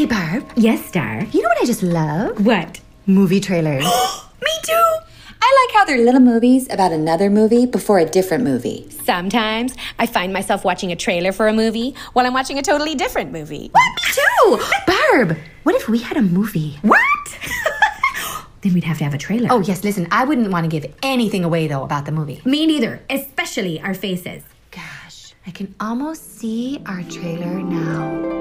Hey, Barb. Yes, Star. You know what I just love? What? Movie trailers. Me too! I like how they're little movies about another movie before a different movie. Sometimes I find myself watching a trailer for a movie while I'm watching a totally different movie. What? Me too! Barb, what if we had a movie? What? Then we'd have to have a trailer. Oh, yes, listen, I wouldn't want to give anything away, though, about the movie. Me neither, especially our faces. Gosh, I can almost see our trailer now.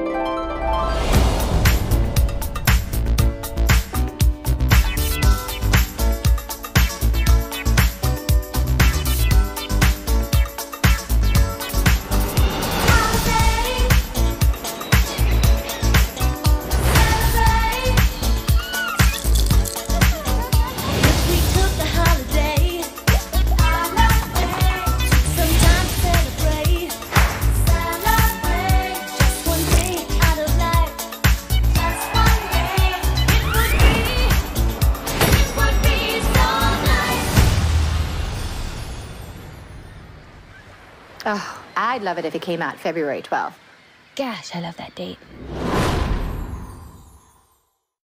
Oh, I'd love it if it came out February 12th. Gosh, I love that date.